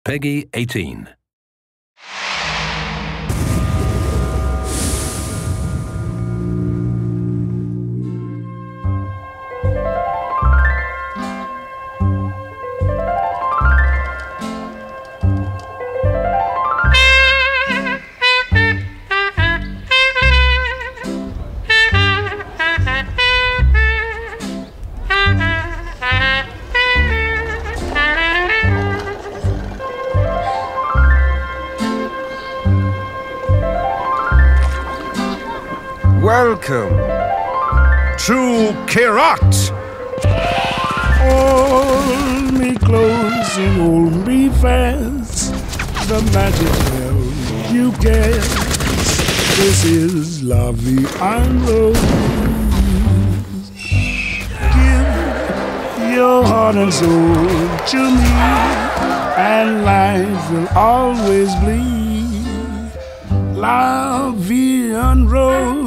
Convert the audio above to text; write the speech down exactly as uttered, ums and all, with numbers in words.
Peggy eighteen. Welcome to Kirat. Hold me close and hold me fast. The magic spell you cast. This is La Vie en Rose. Give your heart and soul to me, and life will always bleed. La Vie en Rose.